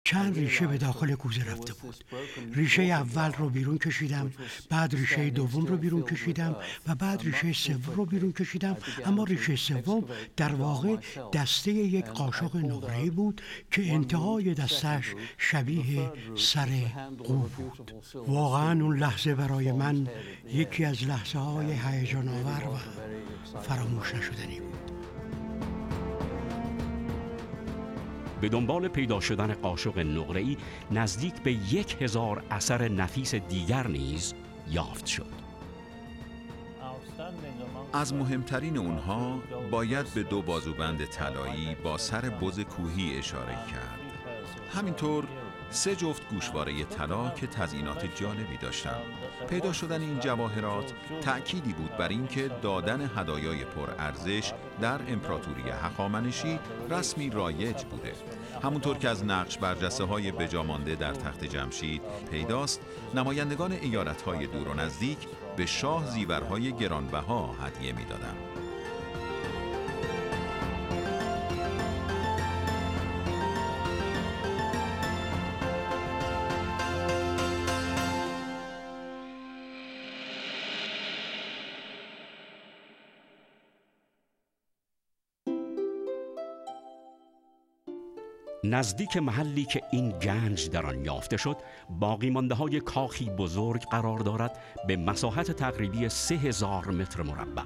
چند ریشه به داخل کوزه رفته بود. ریشه اول رو بیرون کشیدم، بعد ریشه دوم رو بیرون کشیدم و بعد ریشه سوم رو بیرون کشیدم، اما ریشه سوم در واقع دسته یک قاشق نقره‌ای بود که انتهای دستش شبیه سر قو بود. واقعا اون لحظه برای من یکی از لحظه های هیجان آور و فراموش نشدنی بود. به دنبال پیدا شدن قاشق نقره‌ای نزدیک به 1000 اثر نفیس دیگر نیز یافت شد. از مهمترین اونها باید به 2 بازوبند طلایی با سر بز کوهی اشاره کرد. همینطور 3 جفت گوشواره طلا که تزیینات جالبی داشتند. پیدا شدن این جواهرات تأکیدی بود بر اینکه دادن هدایای پرارزش در امپراتوری هخامنشی رسمی رایج بوده. همونطور که از نقش برجسته‌های بجامانده در تخت جمشید پیداست، نمایندگان ایالت‌های دور و نزدیک به شاه زیورهای گرانبها هدیه می‌دادند. نزدیک محلی که این گنج در آن یافته شد، باقی مانده های کاخی بزرگ قرار دارد به مساحت تقریبی 3000 متر مربع.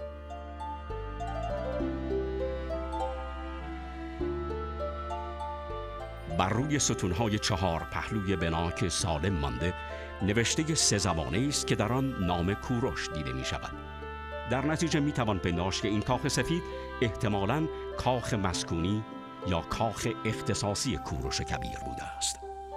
بر روی ستونهای 4 پهلوی بنا که سالم مانده، نوشته 3 زبانه است که در آن نام کوروش دیده می شود. در نتیجه می توان پنداشت که این کاخ سفید احتمالاً کاخ مسکونی یا کاخ اختصاصی کوروش کبیر بوده است.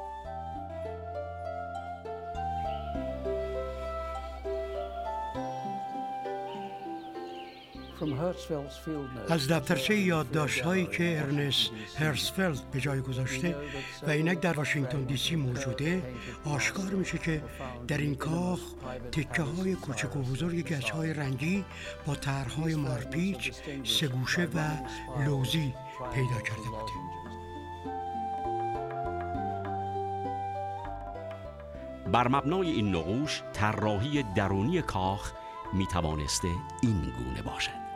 از دفترچه یادداشت‌هایی که ارنست هرسفلد به جای گذاشته و اینک در واشنگتن دی سی موجوده، آشکار میشه که در این کاخ تکه‌های کوچک و بزرگ گچ‌های رنگی با طرح‌های مارپیچ، 3 گوشه و لوزی پیدا کرده بوده. بر مبنای این نقوش طراحی درونی کاخ می توانسته این گونه باشد.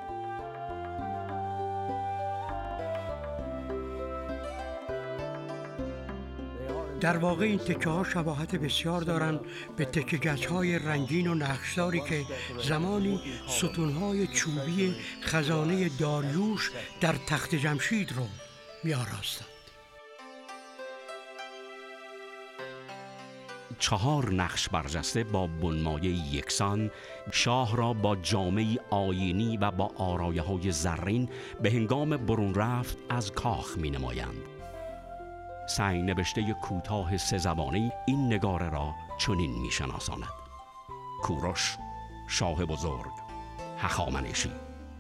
در واقع این تکه ها شباهت بسیار دارند به تکه گچ های رنگین و نقشداری که زمانی ستونهای چوبی خزانه داریوش در تخت جمشید رو می آراستند. 4 نقش برجسته با بنمایه یکسان شاه را با جامه‌ای آیینی و با آرایه‌های زرین به هنگام برون رفت از کاخ می نمایند. سنگ نوشته کوتاه 3 زبانه‌ای این نگاره را چنین می شناساند: کوروش، شاه بزرگ، هخامنشی.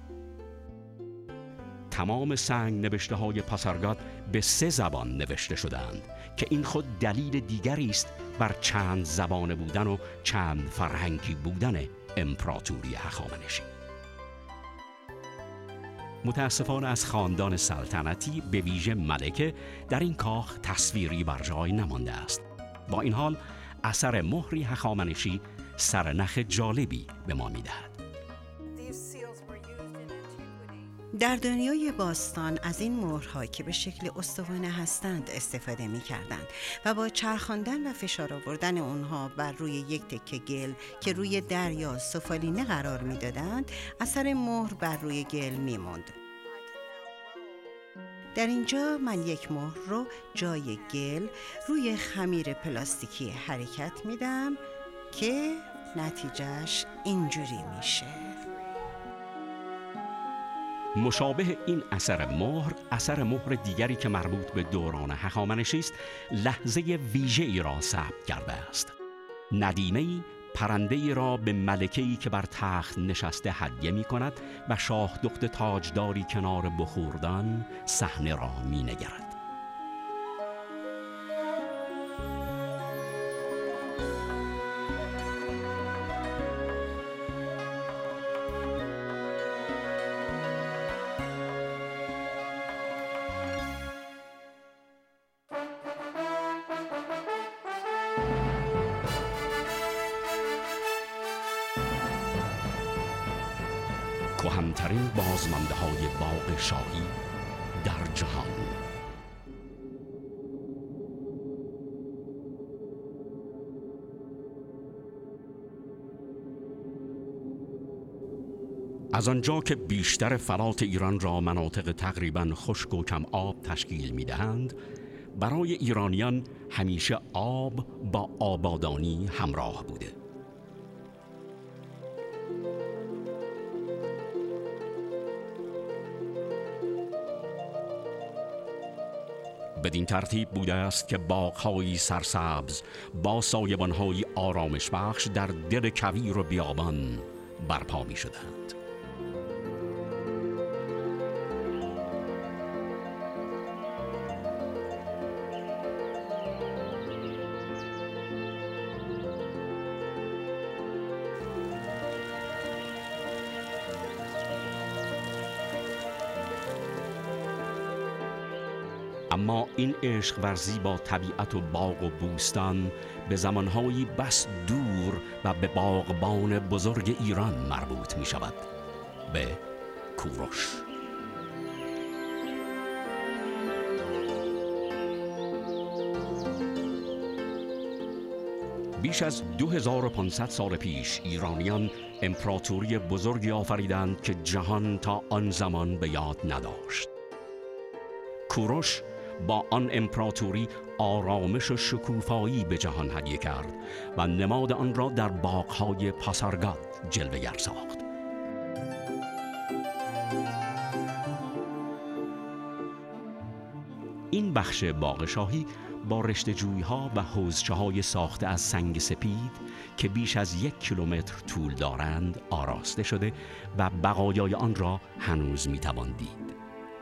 تمام سنگ نوشته های پاسارگاد به 3 زبان نوشته شدند که این خود دلیل دیگری است بر چند زبانه بودن و چند فرهنگی بودن امپراتوری هخامنشی. متاسفانه از خاندان سلطنتی به ویژه ملکه در این کاخ تصویری بر جای نمانده است. با این حال اثر مهری هخامنشی سرنخ جالبی به ما می‌دهد. در دنیای باستان از این مهرها که به شکل استوانه هستند استفاده می کردند و با چرخاندن و فشار آوردن اونها بر روی یک تکه گل که روی دریا سفالینه قرار می دادند، اثر مهر بر روی گل می موند. در اینجا من یک مهر رو جای گل روی خمیر پلاستیکی حرکت می دم که نتیجهش اینجوری میشه. مشابه این اثر مهر دیگری که مربوط به دوران هخامنشی است، لحظه ویژه‌ای را ثبت کرده است. ندیمه‌ای پرنده‌ای را به ملکه‌ای که بر تخت نشسته هدیه می‌کند و شاه دخت تاجداری کنار بخوردان صحنه را می‌نگرد. کهن‌ترین بازمانده‌های باغ شاهی در جهان. از آنجا که بیشتر فلات ایران را مناطق تقریباً خشک و کم آب تشکیل می‌دهند، برای ایرانیان همیشه آب با آبادانی همراه بوده. بدین ترتیب بوده است که باغ‌های سرسبز با سایبان‌های آرامش بخش در دل کویر و بیابان برپا می‌شدند. اما این عشق ورزی با طبیعت و باغ و بوستان به زمانهایی بس دور و به باغبان بزرگ ایران مربوط می شود، به کوروش. بیش از 2500 سال پیش ایرانیان امپراتوری بزرگی آفریدند که جهان تا آن زمان به یاد نداشت. کوروش با آن امپراتوری آرامش و شکوفایی به جهان هدیه کرد و نماد آن را در باغ‌های پاسارگاد جلوه‌گر ساخت. این بخش باغ شاهی با رشته‌جویی‌ها و حوضچه‌های ساخته از سنگ سپید که بیش از 1 کیلومتر طول دارند آراسته شده و بقایای آن را هنوز می‌توان دید.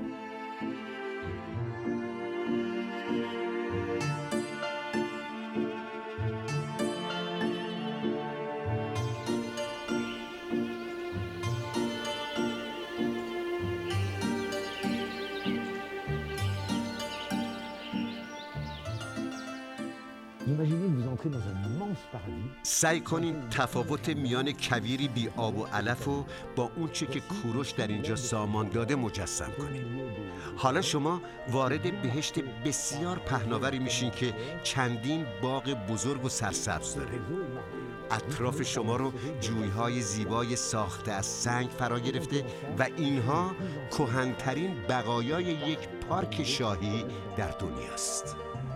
سعی کنین تفاوت میان کویری بی آب و علف و با اون چه که کوروش در اینجا سامان داده مجسم کنین. حالا شما وارد بهشت بسیار پهناوری میشین که چندین باغ بزرگ و سرسبز داره. اطراف شما رو جویهای زیبای ساخته از سنگ فرا گرفته و اینها کهن‌ترین بقایای یک پارک شاهی در دنیاست.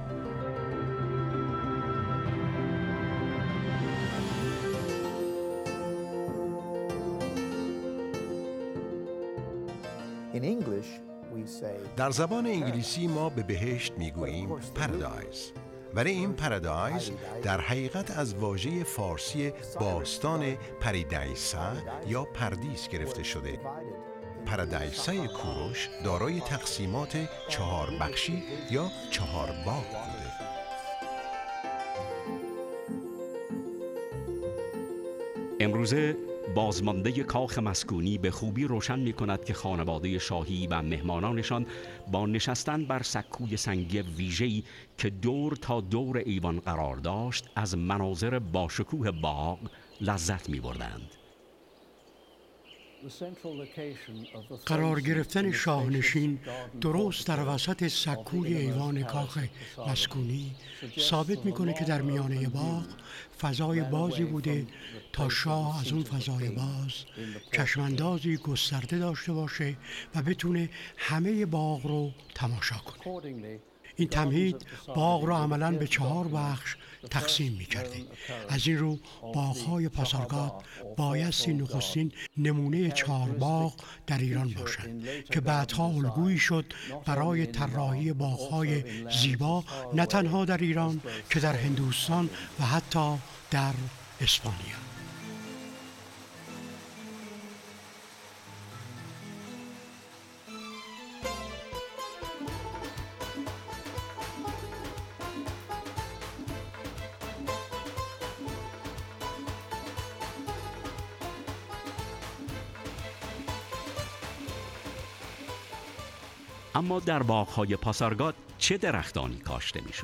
در زبان انگلیسی ما به بهشت میگوییم پارادایز، ولی این پارادایز در حقیقت از واژه فارسی باستان پریدیسا یا پردیس گرفته شده. پارادیسای کوروش دارای تقسیمات 4 بخشی یا 4 باغ بوده. امروزه بازمانده کاخ مسکونی به خوبی روشن می کند که خانواده شاهی و مهمانانشان با نشستن بر سکوی سنگی ویژه‌ای که دور تا دور ایوان قرار داشت از مناظر باشکوه باغ لذت می بردند. قرار گرفتن شاهنشین درست در وسط سکوی ایوان کاخ مسکونی ثابت میکنه که در میانه باغ فضای بازی بوده تا شاه از اون فضای باز چشماندازی گسترده داشته باشه و بتونه همه باغ رو تماشا کنه. این تمهید باغ را عملاً به 4 بخش تقسیم می‌کرده. از این رو باغ‌های پاسارگاد بایستی نخستین نمونه 4 باغ در ایران باشند که بعدها الگویی شد برای طراحی باغ‌های زیبا نه تنها در ایران که در هندوستان و حتی در اسپانیا. اما در باغ‌های پاسارگاد چه درختانی کاشته می‌شد؟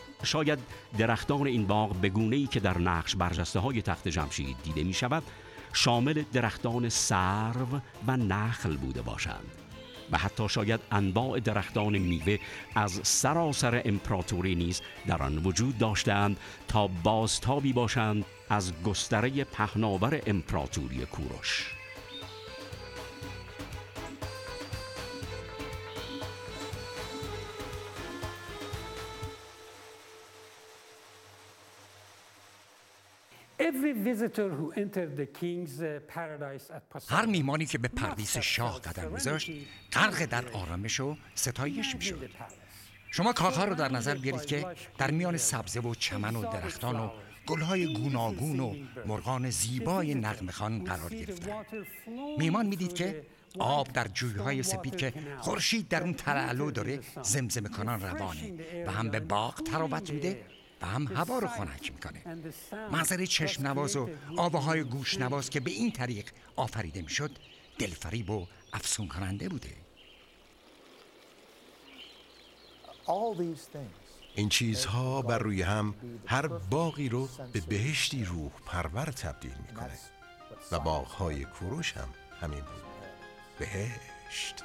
شاید درختان این باغ به گونه‌ای که در نقش برجسته‌های تخت جمشید دیده می‌شود شامل درختان سرو و نخل بوده باشند و حتی شاید انواع درختان میوه از سراسر امپراتوری نیز در آن وجود داشتند تا بازتابی باشند از گستره پهناور امپراتوری کوروش. هر میهمانی که به پردیس شاه قدم می‌گذاشت غرق در آرامش و ستایش می‌شد. شما کاخ‌ها رو در نظر بیارید که در میان سبزه و چمن و درختان و گل‌های گوناگون و مرغان زیبای نغمه‌خوان قرار گرفتند. میهمان می‌دید که آب در جوی‌های سپید که خورشید در اون تلالو داره زمزمه کنان روانه و هم به باغ تراوت میده و هم هوا رو خنک میکنه. منظره چشم نواز و آواهای گوش نواز که به این طریق آفریده میشد دلفریب و افسون کننده بوده. این چیزها بر روی هم هر باغی رو به بهشتی روح پرور تبدیل میکنه و باغهای کوروش هم همین بود. بهشت.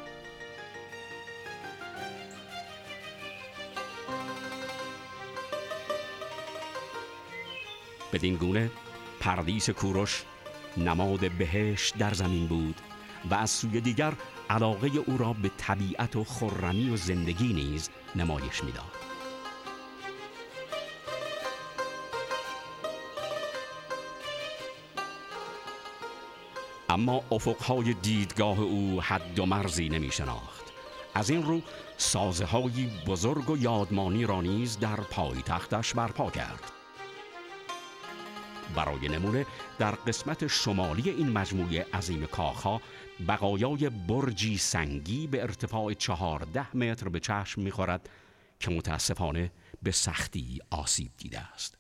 بدین گونه پردیس کوروش نماد بهشت در زمین بود و از سوی دیگر علاقه او را به طبیعت و خرمی و زندگی نیز نمایش می‌داد. اما افقهای دیدگاه او حد و مرزی نمی شناخت. از این رو سازه‌های بزرگ و یادمانی را نیز در پایتختش برپا کرد. برای نمونه در قسمت شمالی این مجموعه عظیم کاخ‌ها بقایای برجی سنگی به ارتفاع 14 متر به چشم می‌خورد که متاسفانه به سختی آسیب دیده است.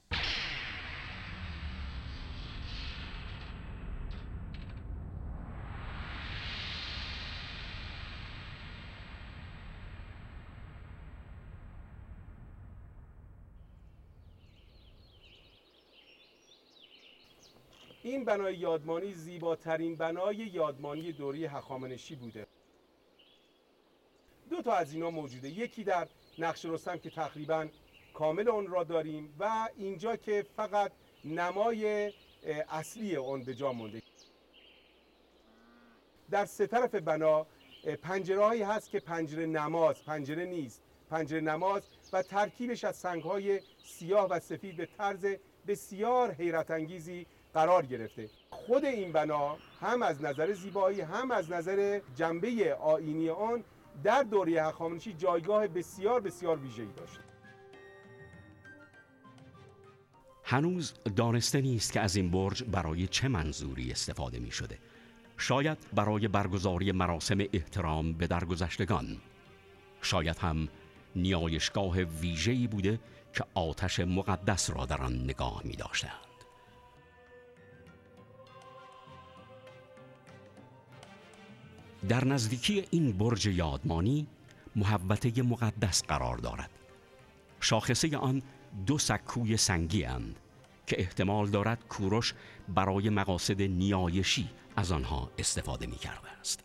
این بنای یادمانی زیباترین بنای یادمانی دوره هخامنشی بوده. دو تا از اینا موجوده، یکی در نقش رستم که تقریبا کامل اون را داریم و اینجا که فقط نمای اصلی اون به جا مونده. در سه طرف بنا پنجره هایی هست که پنجره نماز، پنجره نیست، پنجره نماز و ترکیبش از سنگ های سیاه و سفید به طرز بسیار حیرت انگیزی قرار گرفته. خود این بنا هم از نظر زیبایی هم از نظر جنبه آیینی آن در دوره هخامنشی جایگاه بسیار بسیار ویژه‌ای داشت. هنوز دانسته نیست که از این برج برای چه منظوری استفاده می شده. شاید برای برگزاری مراسم احترام به درگذشتگان. شاید هم نیایشگاه ویژه‌ای بوده که آتش مقدس را در آن نگاه می داشتند. در نزدیکی این برج یادمانی محوطه مقدس قرار دارد. شاخصه آن 2 سکوی سنگی اند که احتمال دارد کوروش برای مقاصد نیایشی از آنها استفاده می کرده است.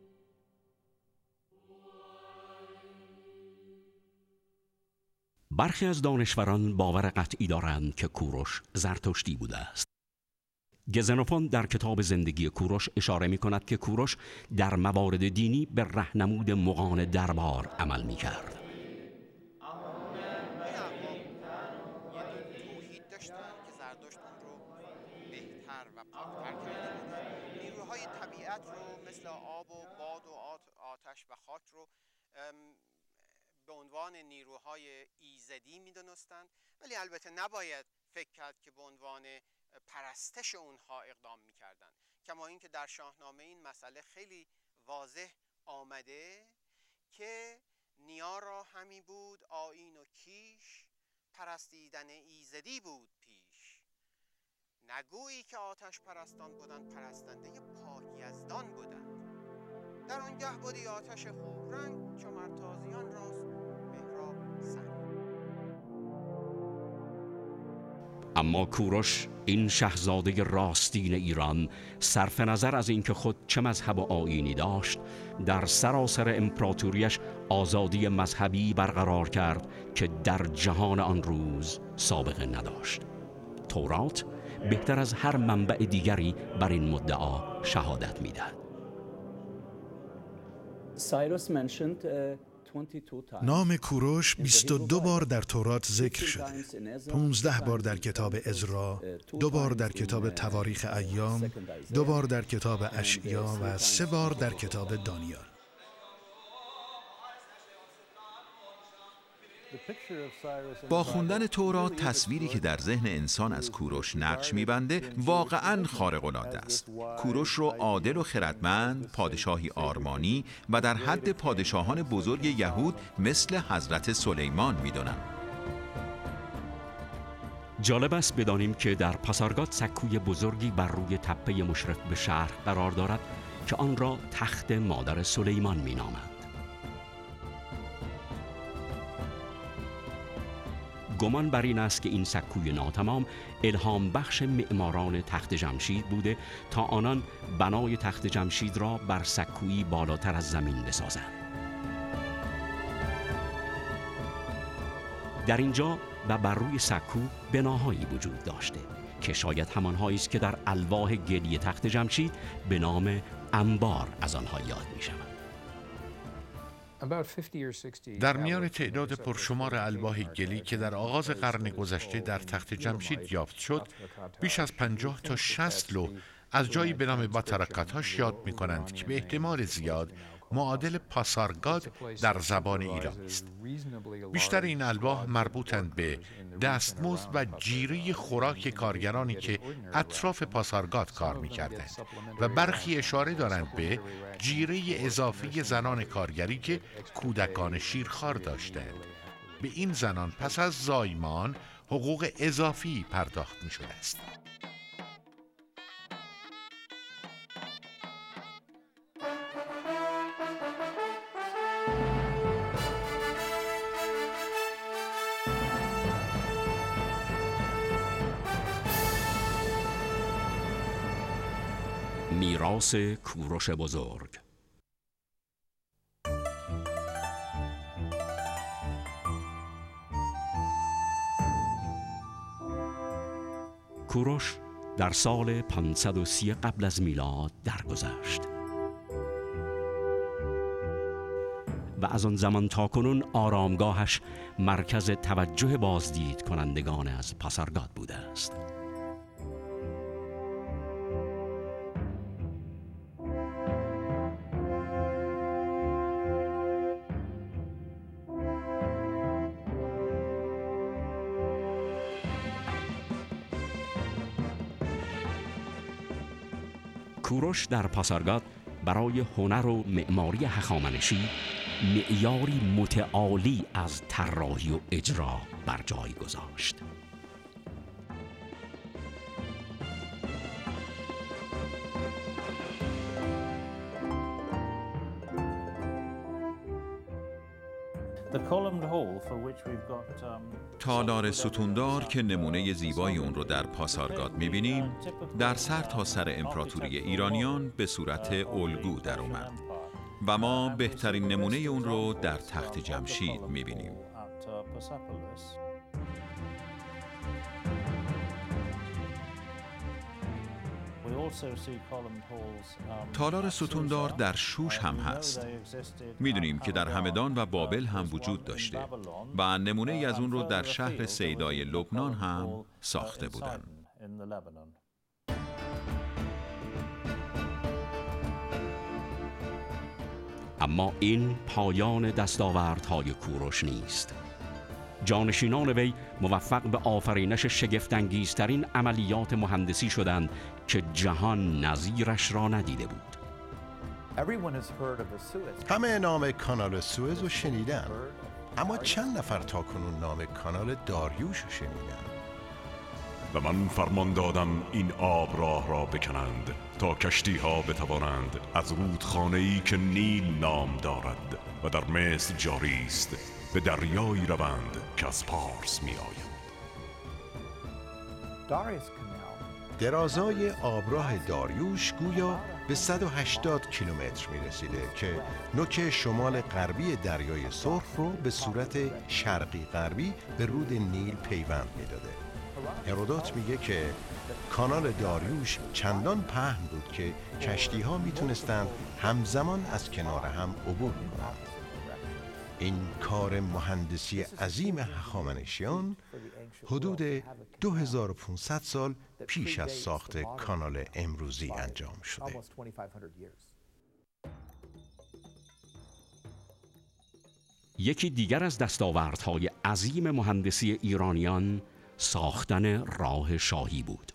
برخی از دانشوران باور قطعی دارند که کوروش زرتشتی بوده است. گزنوفون در کتاب زندگی کوروش اشاره می کند که کوروش در موارد دینی به راهنمود مغان دربار عمل می کرد. توحید داشتن که زرتشت اون رو بهتر و پاکتر کرده بوده. نیروهای طبیعت رو مثل آب و باد و آتش و خاک رو به عنوان نیروهای ایزدی می دونستند، ولی البته نباید فکر کرد که به عنوان پرستش اونها اقدام میکردن. کما اینکه در شاهنامه این مسئله خیلی واضح آمده که نیا را همی بود آیین و کیش، پرستیدن ایزدی بود پیش. نگویی که آتش پرستان بودند، پرستنده پاکیزدان بودند. در آنگه بودی آتش خوب رنگ، چو مرتازیان راست مهراب سنگ. اما کوروش، این شاهزاده راستین ایران، صرف نظر از اینکه خود چه مذهب و آیینی داشت، در سراسر امپراتوریش آزادی مذهبی برقرار کرد که در جهان آن روز سابقه نداشت. تورات بهتر از هر منبع دیگری بر این مدعا شهادت می‌دهد. نام کوروش 22 بار در تورات ذکر شده، 15 بار در کتاب عزرا، 2 بار در کتاب تواریخ ایام، 2 بار در کتاب اشعیا و 3 بار در کتاب دانیال. با خوندن تورات تصویری که در ذهن انسان از کوروش نقش می‌بنده واقعاً خارق‌العاده است. کوروش رو عادل و خردمند، پادشاهی آرمانی و در حد پادشاهان بزرگ یهود مثل حضرت سلیمان می‌دونن. جالب است بدانیم که در پاسارگاد سکوی بزرگی بر روی تپه مشرف به شهر قرار دارد که آن را تخت مادر سلیمان می‌نامند. گمان بر این است که این سکوی ناتمام الهام بخش معماران تخت جمشید بوده تا آنان بنای تخت جمشید را بر سکویی بالاتر از زمین بسازند. در اینجا و بر روی سکو بناهایی وجود داشته که شاید همانهایی است که در الواح گلی تخت جمشید به نام انبار از آنها یاد می شود. در میان تعداد پرشمار الواح گلی که در آغاز قرن گذشته در تخت جمشید یافت شد، بیش از 50 تا 60 لوح از جایی به نام باترقت‌هاش یاد می کنند که به احتمال زیاد معادل پاسارگاد در زبان ایرانی است. بیشتر این الواح مربوطند به دستمزد و جیره خوراک کارگرانی که اطراف پاسارگاد کار می‌کردند و برخی اشاره دارند به جیره اضافی زنان کارگری که کودکان شیرخوار داشتند. به این زنان پس از زایمان حقوق اضافی پرداخت می‌شده است. میراث کوروش بزرگ. کوروش در سال 530 قبل از میلاد درگذشت و از آن زمان تا کنون آرامگاهش مرکز توجه بازدید کنندگان از پاسارگاد بوده است. کوروش در پاسارگاد برای هنر و معماری هخامنشی معیاری متعالی از طراحی و اجرا بر جای گذاشت. تالار ستوندار که نمونه زیبای اون رو در پاسارگاد می‌بینیم، در سر تا سر امپراتوری ایرانیان به صورت الگو در اومد و ما بهترین نمونه اون رو در تخت جمشید می‌بینیم. تالار ستوندار در شوش هم هست. میدونیم که در همدان و بابل هم وجود داشته و نمونه ای از اون رو در شهر سیدای لبنان هم ساخته بودن. اما این پایان دستاوردهای کوروش نیست. جانشینان وی موفق به آفرینش شگفت‌انگیزترین عملیات مهندسی شدند که جهان نظیرش را ندیده بود. همه نام کانال سوئز رو شنیدن، اما چند نفر تاکنون نام کانال داریوش رو شنیدن؟ و من فرمان دادم این آب راه بکنند تا کشتی ها بتوانند از رودخانه‌ای که نیل نام دارد و در مصر جاری است به دریایی روند که از پارس می آید. درازای آبراه داریوش گویا به 180 کیلومتر می‌رسیده که نوک شمال غربی دریای سرخ رو به صورت شرقی غربی به رود نیل پیوند میداده. هرودوت میگه که کانال داریوش چندان پهن بود که کشتی‌ها میتونستند همزمان از کنار هم عبور کنند. این کار مهندسی عظیم هخامنشیان حدود 2500 سال پیش از ساخت کانال امروزی انجام شده. یکی دیگر از دستاوردهای عظیم مهندسی ایرانیان ساختن راه شاهی بود.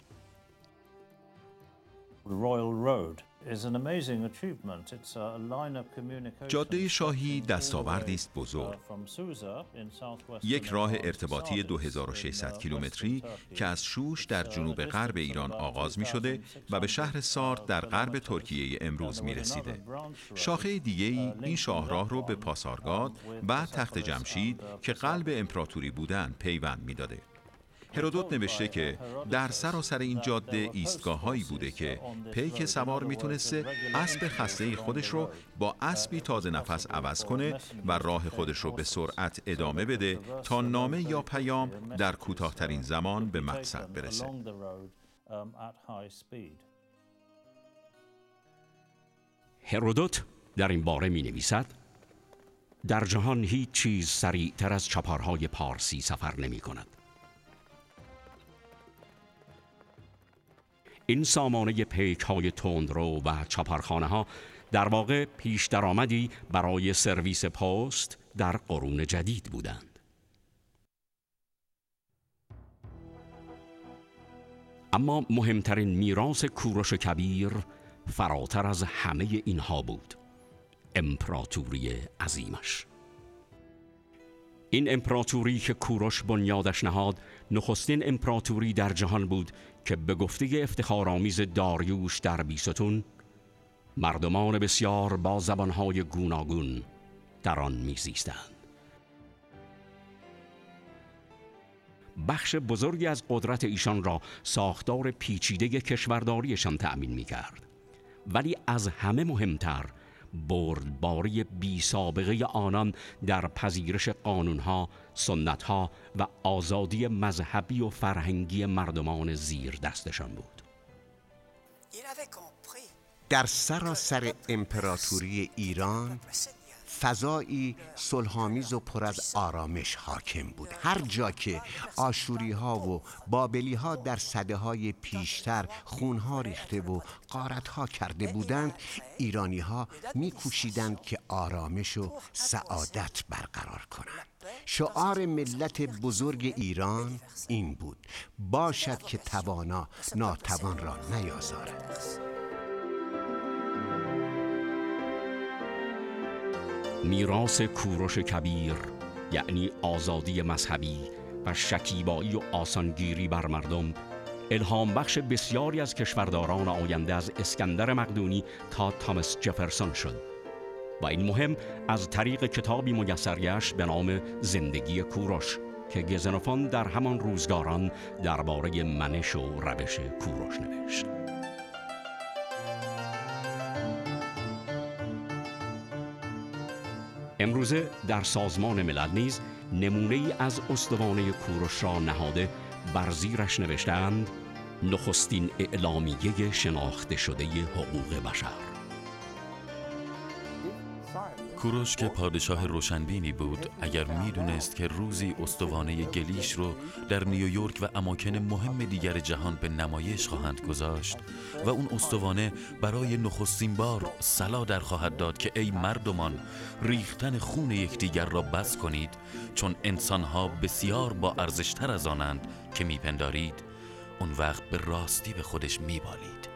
جاده شاهی دستاوردی است بزرگ. یک راه ارتباطی 2600 کیلومتری که از شوش در جنوب غرب ایران آغاز می شده و به شهر سارد در غرب ترکیه امروز می رسیده. شاخه دیگری این شاهراه رو به پاسارگاد و تخت جمشید که قلب امپراتوری بودند پیوند می داده. هرودوت نوشته که در سراسر این جاده ایستگاه‌هایی بوده که پیک سوار میتونسته اسب خسته خودش رو با اسبی تازه نفس عوض کنه و راه خودش رو به سرعت ادامه بده تا نامه یا پیام در کوتاه‌ترین زمان به مقصد برسه. هرودوت در این باره می نویسد: در جهان هیچ چیز سریعتر از چپارهای پارسی سفر نمی کند. این سامانه پیک‌های تندرو و چپرخانه‌ها در واقع پیش درآمدی برای سرویس پست در قرون جدید بودند. اما مهمترین میراث کوروش کبیر فراتر از همه اینها بود: امپراتوری عظیمش. این امپراتوری که کوروش بنیادش نهاد نخستین امپراتوری در جهان بود که به گفته افتخارآمیز داریوش در بیستون مردمان بسیار با زبانهای گوناگون در آن میزیستند. بخش بزرگی از قدرت ایشان را ساختار پیچیده کشورداریشان تأمین می‌کرد، ولی از همه مهمتر بردباری بی سابقه آنان در پذیرش قانونها، سنتها و آزادی مذهبی و فرهنگی مردمان زیر دستشان بود. در سراسر امپراتوری ایران فضایی صلح‌آمیز و پر از آرامش حاکم بود. هر جا که آشوری‌ها و بابلی‌ها در سده‌های پیشتر خون‌ها ریخته و غارت‌ها کرده بودند، ایرانی‌ها می‌کوشیدند که آرامش و سعادت برقرار کنند. شعار ملت بزرگ ایران این بود: باشد که توانا ناتوان را نیازارد. میراث کوروش کبیر یعنی آزادی مذهبی و شکیبایی و آسانگیری بر مردم الهام بخش بسیاری از کشورداران آینده از اسکندر مقدونی تا تامس جفرسون شد و این مهم از طریق کتابی میسر گشت به نام زندگی کوروش که گزنوفان در همان روزگاران درباره منش و روش کوروش نوشت. امروزه در سازمان ملل نیز نمونه‌ای از استوانه کوروش را نهاده بر زیرش نوشتند: نخستین اعلامیه شناخته شده حقوق بشر. کوروش که پادشاه روشنبینی بود، اگر میدونست که روزی استوانه گلیش رو در نیویورک و اماکن مهم دیگر جهان به نمایش خواهند گذاشت و اون استوانه برای نخستین بار صلا در خواهد داد که ای مردمان، ریختن خون یکدیگر را بس کنید، چون انسانها بسیار با ارزشتر از آنند که میپندارید، اون وقت به راستی به خودش میبالید.